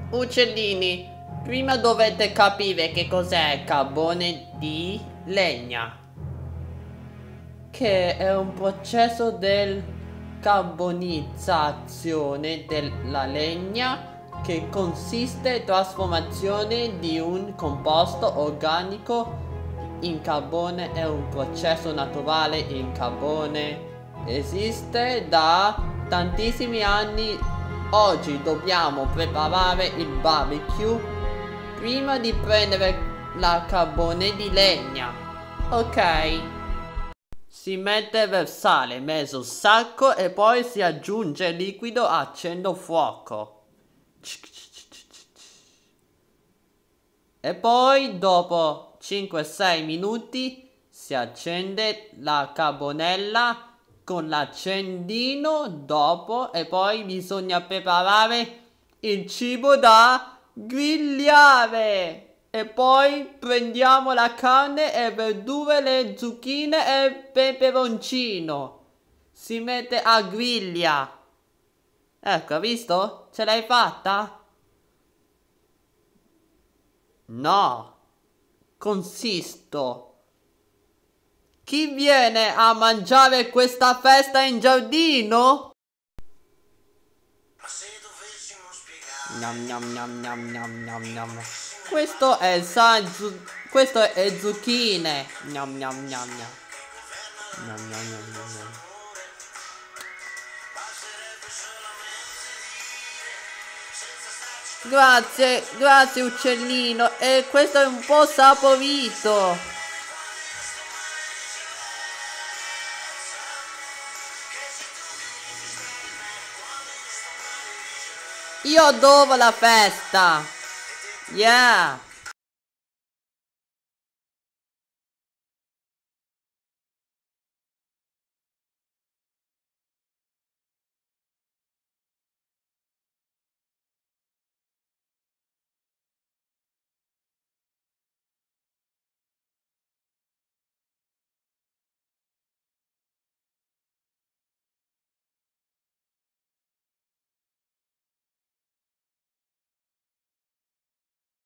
Uccellini, prima dovete capire che cos'è carbone di legna, che è un processo del carbonizzazione della legna che consiste in trasformazione di un composto organico in carbone. È un processo naturale. Il carbone esiste da tantissimi anni. Oggi dobbiamo preparare il barbecue prima di prendere la carbone di legna. Ok? Si mette del sale mezzo sacco e poi si aggiunge il liquido accendo fuoco. E poi dopo 5-6 minuti si accende la carbonella con l'accendino dopo, e poi bisogna preparare il cibo da grigliare. E poi prendiamo la carne e verdure, le zucchine e il peperoncino. Si mette a griglia. Ecco, hai visto? Ce l'hai fatta? No. Consisto. Chi viene a mangiare questa festa in giardino? Ma se dovessimo spiegare. Gnam gnam gnam gnam gnam gnam gnam. Questo è questo è zucchine. Gnam gnam gnam gnam. Gnam gnam gnam gnam gnam. Grazie, grazie uccellino. E questo è un po' saporito. Io adoro la festa. Yeah.